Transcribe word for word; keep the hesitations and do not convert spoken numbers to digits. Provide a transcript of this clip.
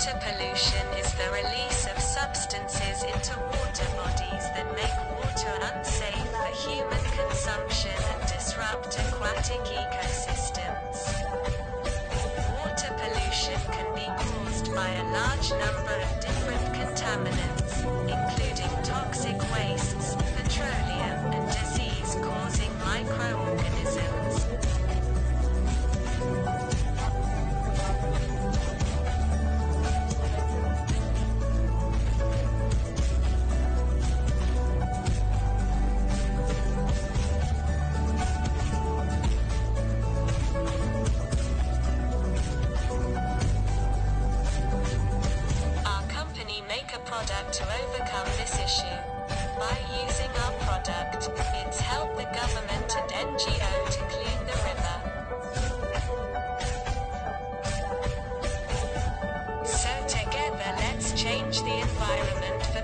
Water pollution is the release of substances into water bodies that make water unsafe for human consumption and disrupt aquatic ecosystems. Water pollution can be caused by a large number of different contaminants, including toxic wastes, petroleum, and disease-causing microorganisms. Product to overcome this issue. By using our product, it's helped the government and N G O to clean the river. So together let's change the environment